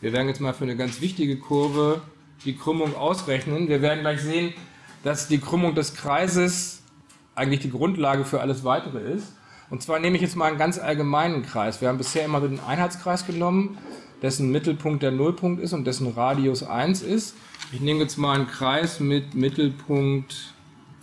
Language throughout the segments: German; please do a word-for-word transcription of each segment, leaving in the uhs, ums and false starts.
Wir werden jetzt mal für eine ganz wichtige Kurve die Krümmung ausrechnen. Wir werden gleich sehen, dass die Krümmung des Kreises eigentlich die Grundlage für alles Weitere ist. Und zwar nehme ich jetzt mal einen ganz allgemeinen Kreis. Wir haben bisher immer den Einheitskreis genommen, dessen Mittelpunkt der Nullpunkt ist und dessen Radius eins ist. Ich nehme jetzt mal einen Kreis mit Mittelpunkt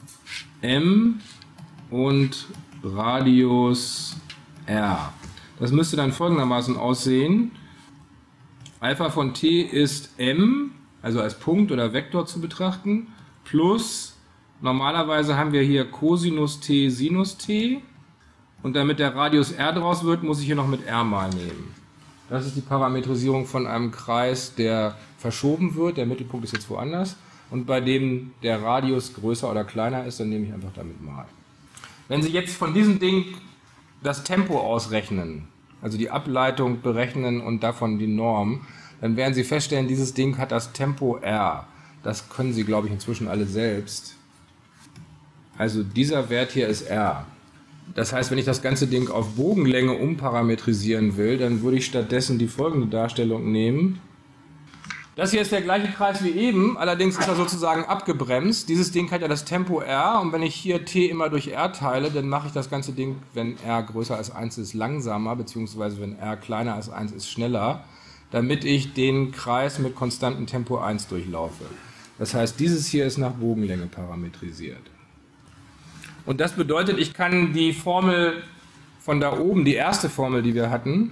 M und Radius R. Das müsste dann folgendermaßen aussehen. Alpha von t ist m, also als Punkt oder Vektor zu betrachten, plus, normalerweise haben wir hier Cosinus t, Sinus t, und damit der Radius r draus wird, muss ich hier noch mit r mal nehmen. Das ist die Parametrisierung von einem Kreis, der verschoben wird, der Mittelpunkt ist jetzt woanders, und bei dem der Radius größer oder kleiner ist, dann nehme ich einfach damit mal. Wenn Sie jetzt von diesem Ding das Tempo ausrechnen, also die Ableitung berechnen und davon die Norm, dann werden Sie feststellen, dieses Ding hat das Tempo r. Das können Sie, glaube ich, inzwischen alle selbst. Also dieser Wert hier ist r. Das heißt, wenn ich das ganze Ding auf Bogenlänge umparametrisieren will, dann würde ich stattdessen die folgende Darstellung nehmen. Das hier ist der gleiche Kreis wie eben, allerdings ist er sozusagen abgebremst. Dieses Ding hat ja das Tempo r, und wenn ich hier t immer durch r teile, dann mache ich das ganze Ding, wenn r größer als eins ist, langsamer, beziehungsweise wenn r kleiner als eins ist, schneller, damit ich den Kreis mit konstantem Tempo eins durchlaufe. Das heißt, dieses hier ist nach Bogenlänge parametrisiert. Und das bedeutet, ich kann die Formel von da oben, die erste Formel, die wir hatten,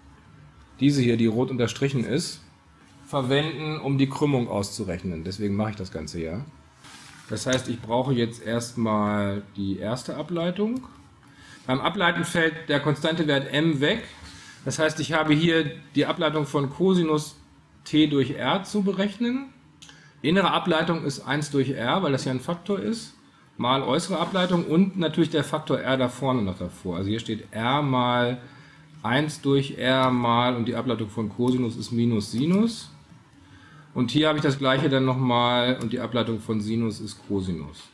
diese hier, die rot unterstrichen ist, verwenden, um die Krümmung auszurechnen. Deswegen mache ich das Ganze ja. Das heißt, ich brauche jetzt erstmal die erste Ableitung. Beim Ableiten fällt der konstante Wert m weg. Das heißt, ich habe hier die Ableitung von Cosinus t durch r zu berechnen. Innere Ableitung ist eins durch r, weil das ja ein Faktor ist, mal äußere Ableitung und natürlich der Faktor r da vorne noch davor. Also hier steht r mal eins durch r mal, und die Ableitung von Cosinus ist minus Sinus. Und hier habe ich das gleiche dann nochmal, und die Ableitung von Sinus ist Cosinus.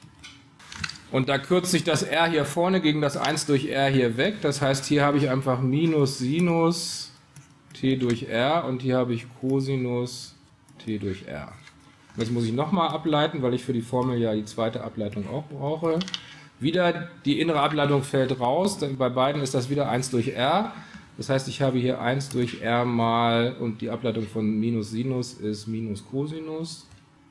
Und da kürzt sich das r hier vorne gegen das eins durch r hier weg. Das heißt, hier habe ich einfach minus Sinus t durch r, und hier habe ich Cosinus t durch r. Das muss ich nochmal ableiten, weil ich für die Formel ja die zweite Ableitung auch brauche. Wieder die innere Ableitung fällt raus, denn bei beiden ist das wieder eins durch r. Das heißt, ich habe hier eins durch r mal, und die Ableitung von minus Sinus ist minus Cosinus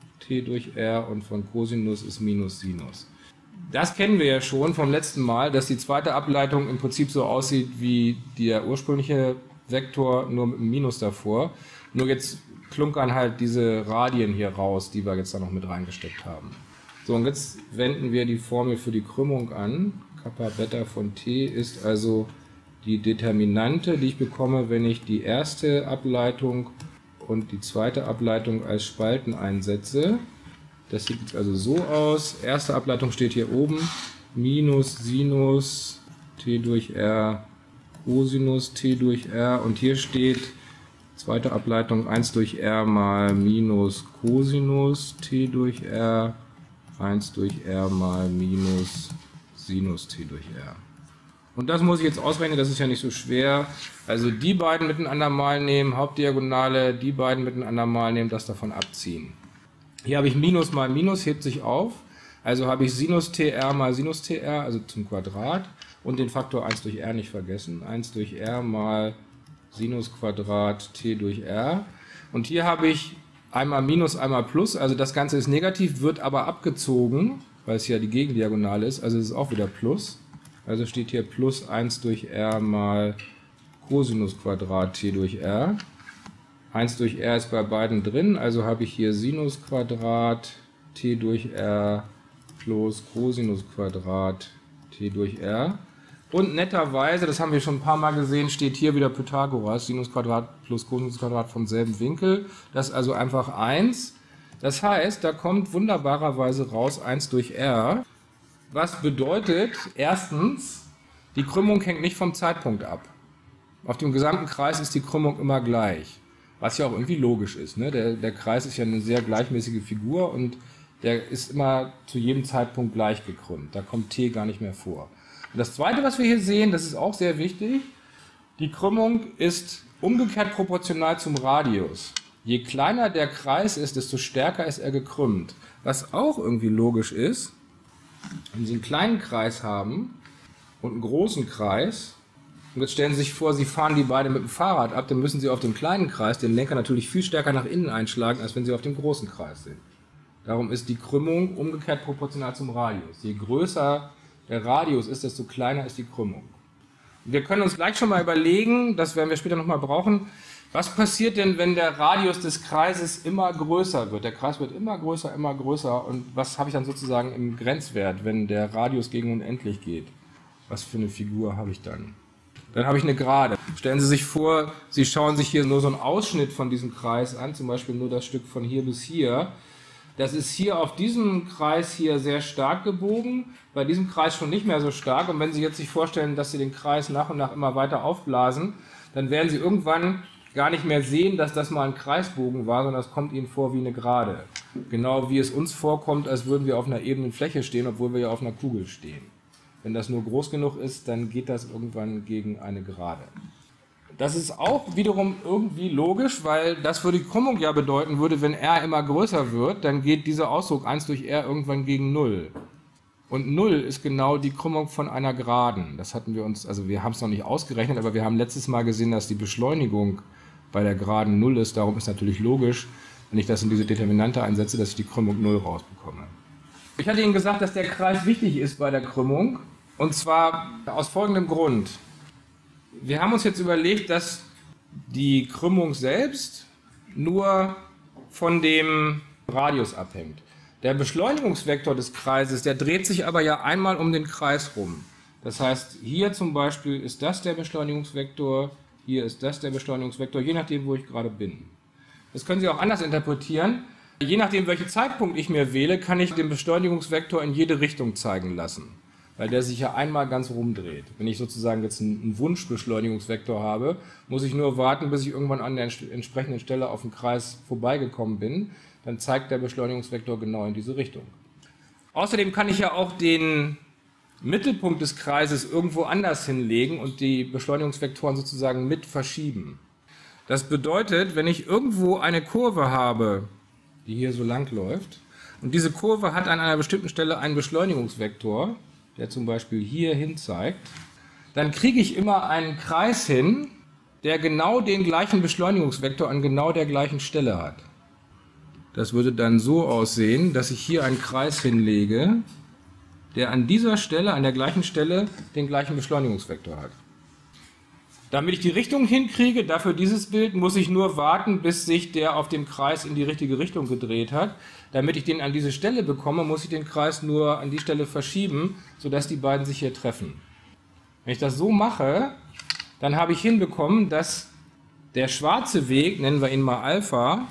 t durch r, und von Cosinus ist minus Sinus. Das kennen wir ja schon vom letzten Mal, dass die zweite Ableitung im Prinzip so aussieht wie der ursprüngliche Vektor, nur mit einem Minus davor. Nur jetzt klunkern halt diese Radien hier raus, die wir jetzt da noch mit reingesteckt haben. So, und jetzt wenden wir die Formel für die Krümmung an. Kappa Beta von t ist also die Determinante, die ich bekomme, wenn ich die erste Ableitung und die zweite Ableitung als Spalten einsetze. Das sieht jetzt also so aus. Erste Ableitung steht hier oben, minus Sinus t durch r, Cosinus t durch r, und hier steht zweite Ableitung eins durch r mal minus Cosinus t durch r, eins durch r mal minus Sinus t durch r. Und das muss ich jetzt ausrechnen, das ist ja nicht so schwer. Also die beiden miteinander mal nehmen, Hauptdiagonale, die beiden miteinander mal nehmen, das davon abziehen. Hier habe ich Minus mal Minus, hebt sich auf. Also habe ich Sinus tr mal Sinus tr, also zum Quadrat. Und den Faktor eins durch r nicht vergessen. eins durch r mal Sinus Quadrat t durch r. Und hier habe ich einmal Minus, einmal Plus. Also das Ganze ist negativ, wird aber abgezogen, weil es ja die Gegendiagonale ist. Also es ist auch wieder Plus. Also steht hier plus eins durch r mal Cosinus Quadrat t durch r. eins durch r ist bei beiden drin, also habe ich hier Sinus Quadrat t durch r plus Cosinus Quadrat t durch r. Und netterweise, das haben wir schon ein paar Mal gesehen, steht hier wieder Pythagoras, Sinus Quadrat plus Cosinus Quadrat vom selben Winkel. Das ist also einfach eins. Das heißt, da kommt wunderbarerweise raus eins durch r. Was bedeutet, erstens, die Krümmung hängt nicht vom Zeitpunkt ab. Auf dem gesamten Kreis ist die Krümmung immer gleich. Was ja auch irgendwie logisch ist. Ne? Der, der Kreis ist ja eine sehr gleichmäßige Figur, und der ist immer zu jedem Zeitpunkt gleich gekrümmt. Da kommt t gar nicht mehr vor. Und das Zweite, was wir hier sehen, das ist auch sehr wichtig, die Krümmung ist umgekehrt proportional zum Radius. Je kleiner der Kreis ist, desto stärker ist er gekrümmt. Was auch irgendwie logisch ist, wenn Sie einen kleinen Kreis haben und einen großen Kreis, und jetzt stellen Sie sich vor, Sie fahren die beide mit dem Fahrrad ab, dann müssen Sie auf dem kleinen Kreis den Lenker natürlich viel stärker nach innen einschlagen, als wenn Sie auf dem großen Kreis sind. Darum ist die Krümmung umgekehrt proportional zum Radius. Je größer der Radius ist, desto kleiner ist die Krümmung. Wir können uns gleich schon mal überlegen, das werden wir später nochmal brauchen, was passiert denn, wenn der Radius des Kreises immer größer wird? Der Kreis wird immer größer, immer größer, und was habe ich dann sozusagen im Grenzwert, wenn der Radius gegen unendlich geht? Was für eine Figur habe ich dann? Dann habe ich eine Gerade. Stellen Sie sich vor, Sie schauen sich hier nur so einen Ausschnitt von diesem Kreis an, zum Beispiel nur das Stück von hier bis hier. Das ist hier auf diesem Kreis hier sehr stark gebogen, bei diesem Kreis schon nicht mehr so stark. Und wenn Sie jetzt sich vorstellen, dass Sie den Kreis nach und nach immer weiter aufblasen, dann werden Sie irgendwann gar nicht mehr sehen, dass das mal ein Kreisbogen war, sondern das kommt Ihnen vor wie eine Gerade. Genau wie es uns vorkommt, als würden wir auf einer ebenen Fläche stehen, obwohl wir ja auf einer Kugel stehen. Wenn das nur groß genug ist, dann geht das irgendwann gegen eine Gerade. Das ist auch wiederum irgendwie logisch, weil das für die Krümmung ja bedeuten würde, wenn r immer größer wird, dann geht dieser Ausdruck eins durch r irgendwann gegen null. Und null ist genau die Krümmung von einer Geraden. Das hatten wir uns, also wir haben es noch nicht ausgerechnet, aber wir haben letztes Mal gesehen, dass die Beschleunigung bei der Geraden null ist. Darum ist natürlich logisch, wenn ich das in diese Determinante einsetze, dass ich die Krümmung null rausbekomme. Ich hatte Ihnen gesagt, dass der Kreis wichtig ist bei der Krümmung, und zwar aus folgendem Grund. Wir haben uns jetzt überlegt, dass die Krümmung selbst nur von dem Radius abhängt. Der Beschleunigungsvektor des Kreises, der dreht sich aber ja einmal um den Kreis rum. Das heißt, hier zum Beispiel ist das der Beschleunigungsvektor, hier ist das der Beschleunigungsvektor, je nachdem, wo ich gerade bin. Das können Sie auch anders interpretieren. Je nachdem, welchen Zeitpunkt ich mir wähle, kann ich den Beschleunigungsvektor in jede Richtung zeigen lassen, weil der sich ja einmal ganz rumdreht. Wenn ich sozusagen jetzt einen Wunschbeschleunigungsvektor habe, muss ich nur warten, bis ich irgendwann an der entsprechenden Stelle auf den Kreis vorbeigekommen bin. Dann zeigt der Beschleunigungsvektor genau in diese Richtung. Außerdem kann ich ja auch den Mittelpunkt des Kreises irgendwo anders hinlegen und die Beschleunigungsvektoren sozusagen mit verschieben. Das bedeutet, wenn ich irgendwo eine Kurve habe, die hier so lang läuft, und diese Kurve hat an einer bestimmten Stelle einen Beschleunigungsvektor, der zum Beispiel hier hin zeigt, dann kriege ich immer einen Kreis hin, der genau den gleichen Beschleunigungsvektor an genau der gleichen Stelle hat. Das würde dann so aussehen, dass ich hier einen Kreis hinlege, der an dieser Stelle, an der gleichen Stelle, den gleichen Beschleunigungsvektor hat. Damit ich die Richtung hinkriege, dafür dieses Bild, muss ich nur warten, bis sich der auf dem Kreis in die richtige Richtung gedreht hat. Damit ich den an diese Stelle bekomme, muss ich den Kreis nur an die Stelle verschieben, sodass die beiden sich hier treffen. Wenn ich das so mache, dann habe ich hinbekommen, dass der schwarze Weg, nennen wir ihn mal Alpha,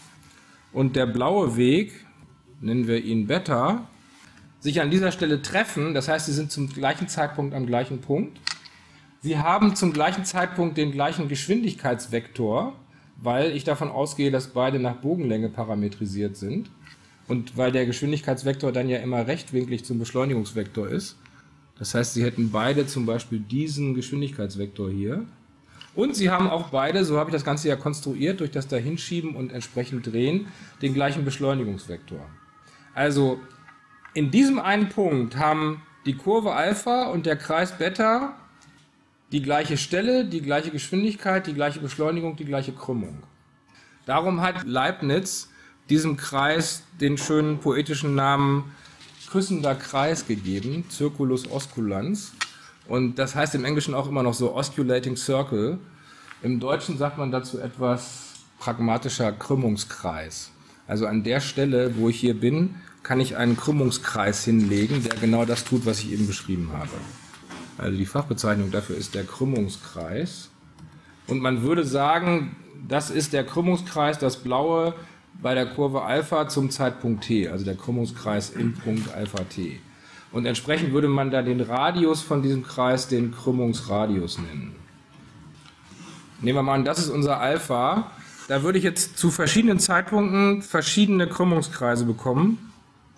und der blaue Weg, nennen wir ihn Beta, sich an dieser Stelle treffen. Das heißt, sie sind zum gleichen Zeitpunkt am gleichen Punkt. Sie haben zum gleichen Zeitpunkt den gleichen Geschwindigkeitsvektor, weil ich davon ausgehe, dass beide nach Bogenlänge parametrisiert sind. Und weil der Geschwindigkeitsvektor dann ja immer rechtwinklig zum Beschleunigungsvektor ist. Das heißt, Sie hätten beide zum Beispiel diesen Geschwindigkeitsvektor hier. Und Sie haben auch beide, so habe ich das Ganze ja konstruiert, durch das Dahinschieben und entsprechend Drehen, den gleichen Beschleunigungsvektor. Also in diesem einen Punkt haben die Kurve Alpha und der Kreis Beta die gleiche Stelle, die gleiche Geschwindigkeit, die gleiche Beschleunigung, die gleiche Krümmung. Darum hat Leibniz diesem Kreis den schönen poetischen Namen küssender Kreis gegeben, Circulus osculans. Und das heißt im Englischen auch immer noch so Osculating Circle. Im Deutschen sagt man dazu etwas pragmatischer Krümmungskreis. Also an der Stelle, wo ich hier bin, kann ich einen Krümmungskreis hinlegen, der genau das tut, was ich eben beschrieben habe. Also die Fachbezeichnung dafür ist der Krümmungskreis. Und man würde sagen, das ist der Krümmungskreis, das blaue, bei der Kurve Alpha zum Zeitpunkt t, also der Krümmungskreis im Punkt Alpha t. Und entsprechend würde man da den Radius von diesem Kreis den Krümmungsradius nennen. Nehmen wir mal an, das ist unser Alpha. Da würde ich jetzt zu verschiedenen Zeitpunkten verschiedene Krümmungskreise bekommen.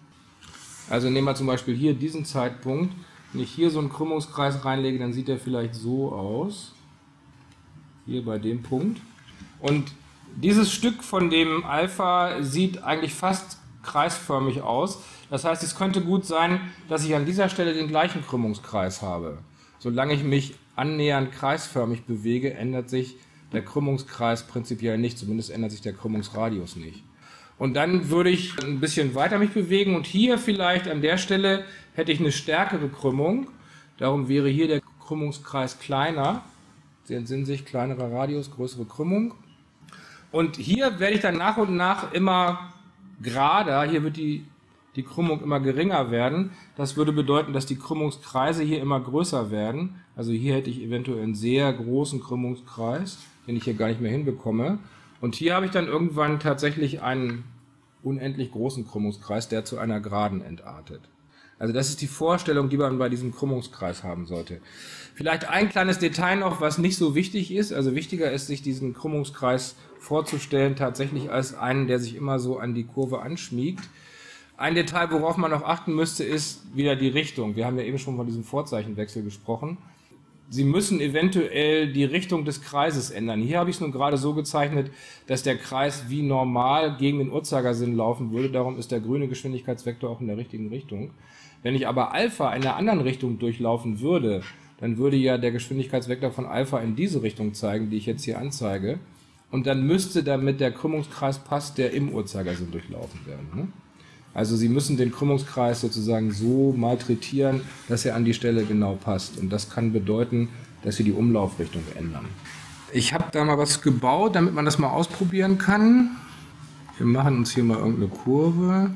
Also nehmen wir zum Beispiel hier diesen Zeitpunkt. Wenn ich hier so einen Krümmungskreis reinlege, dann sieht der vielleicht so aus. hier bei dem Punkt. Und dieses Stück von dem Alpha sieht eigentlich fast kreisförmig aus. Das heißt, es könnte gut sein, dass ich an dieser Stelle den gleichen Krümmungskreis habe. Solange ich mich annähernd kreisförmig bewege, ändert sich der Krümmungskreis prinzipiell nicht, zumindest ändert sich der Krümmungsradius nicht. Und dann würde ich ein bisschen weiter mich bewegen und hier vielleicht an der Stelle hätte ich eine stärkere Krümmung. Darum wäre hier der Krümmungskreis kleiner. Sie entsinnen sich, kleinerer Radius, größere Krümmung. Und hier werde ich dann nach und nach immer gerader, hier wird die, die Krümmung immer geringer werden. Das würde bedeuten, dass die Krümmungskreise hier immer größer werden. Also hier hätte ich eventuell einen sehr großen Krümmungskreis, den ich hier gar nicht mehr hinbekomme. Und hier habe ich dann irgendwann tatsächlich einen unendlich großen Krümmungskreis, der zu einer Geraden entartet. Also das ist die Vorstellung, die man bei diesem Krümmungskreis haben sollte. Vielleicht ein kleines Detail noch, was nicht so wichtig ist. Also wichtiger ist, sich diesen Krümmungskreis vorzustellen, tatsächlich als einen, der sich immer so an die Kurve anschmiegt. Ein Detail, worauf man noch achten müsste, ist wieder die Richtung. Wir haben ja eben schon von diesem Vorzeichenwechsel gesprochen. Sie müssen eventuell die Richtung des Kreises ändern. Hier habe ich es nun gerade so gezeichnet, dass der Kreis wie normal gegen den Uhrzeigersinn laufen würde. Darum ist der grüne Geschwindigkeitsvektor auch in der richtigen Richtung. Wenn ich aber Alpha in einer anderen Richtung durchlaufen würde, dann würde ja der Geschwindigkeitsvektor von Alpha in diese Richtung zeigen, die ich jetzt hier anzeige. Und dann müsste damit der Krümmungskreis passt, der im Uhrzeigersinn durchlaufen werden. Ne? Also Sie müssen den Krümmungskreis sozusagen so malträtieren, dass er an die Stelle genau passt. Und das kann bedeuten, dass Sie die Umlaufrichtung ändern. Ich habe da mal was gebaut, damit man das mal ausprobieren kann. Wir machen uns hier mal irgendeine Kurve.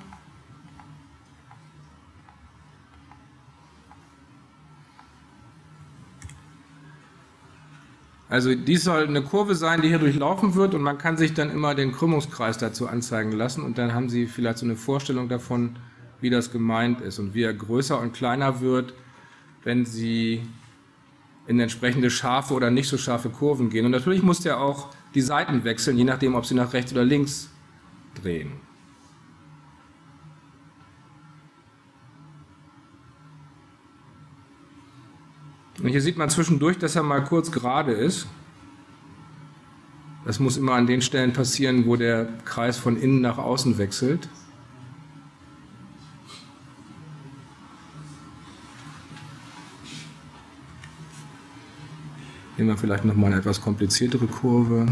Also dies soll eine Kurve sein, die hier durchlaufen wird und man kann sich dann immer den Krümmungskreis dazu anzeigen lassen und dann haben Sie vielleicht so eine Vorstellung davon, wie das gemeint ist und wie er größer und kleiner wird, wenn Sie in entsprechende scharfe oder nicht so scharfe Kurven gehen. Und natürlich muss der auch die Seiten wechseln, je nachdem, ob Sie nach rechts oder links drehen. Und hier sieht man zwischendurch, dass er mal kurz gerade ist. Das muss immer an den Stellen passieren, wo der Kreis von innen nach außen wechselt. Nehmen wir vielleicht nochmal eine etwas kompliziertere Kurve.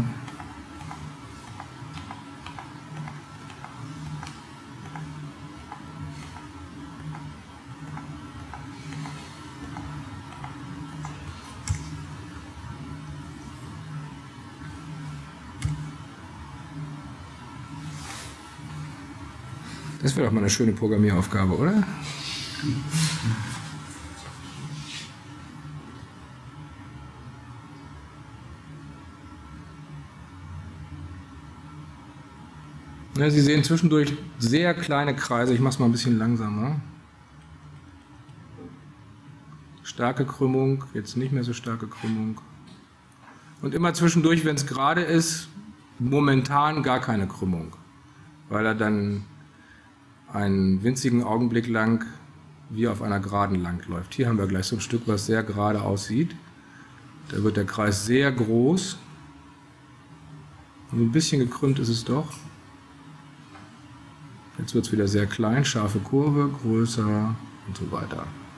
Das wäre doch mal eine schöne Programmieraufgabe, oder? Ja, Sie sehen zwischendurch sehr kleine Kreise. Ich mache es mal ein bisschen langsamer. Starke Krümmung, jetzt nicht mehr so starke Krümmung. Und immer zwischendurch, wenn es gerade ist, momentan gar keine Krümmung, weil er dann einen winzigen Augenblick lang wie auf einer Geraden lang läuft. Hier haben wir gleich so ein Stück, was sehr gerade aussieht. Da wird der Kreis sehr groß. Und ein bisschen gekrümmt ist es doch. Jetzt wird es wieder sehr klein, scharfe Kurve, größer und so weiter.